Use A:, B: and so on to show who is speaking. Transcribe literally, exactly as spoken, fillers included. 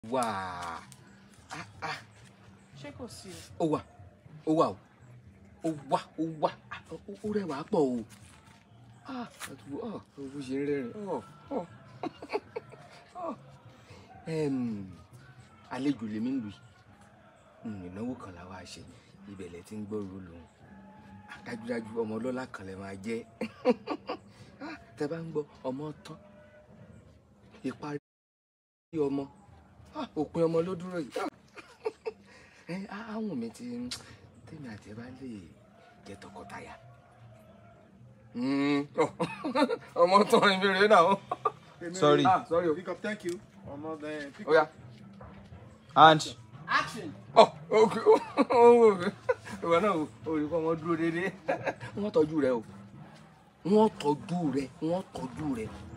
A: Wà. Ah ah.
B: Ṣé kò sí
A: o? Ó wà. Ó wà o. Ó wà, ó wà. Ó rẹwà pọ̀ o. Ah, àtúbọ̀ ah, ó ṣe ń rẹ́rìn. Oh, oh. Oh. Em, àlejò lèmi ń lù yìí. Ìnáwó kan la wá ṣe. Ibẹ̀lẹ̀ tí ń gbọ́ rolo. Dájúdájú ọmọ ọlọ́lá kan lè máa jẹ́. Tẹ́ bá ń gbọ́ ọmọ tán. Ìparí ọmọ. Òpin ọmọ ló dúró yìí. Ẹ àwọn mi ti tèmi àti ẹ bá lè jẹ́ tọkọtaya. Ọmọ tán ni mi rè náà.
C: Sorry.
A: Ah, sorry.
B: Pick up, thank you. Ọmọ bẹ́ẹ̀ pick
A: up. Oya.
C: And
B: Action.
A: Oh, okay. Ìwọ náà o rí kó ọmọ dúró déédéé. Wọ́n tọ́jú rẹ o. Wọ́n tọ́jú rẹ. Wọ́n tọ́jú rẹ.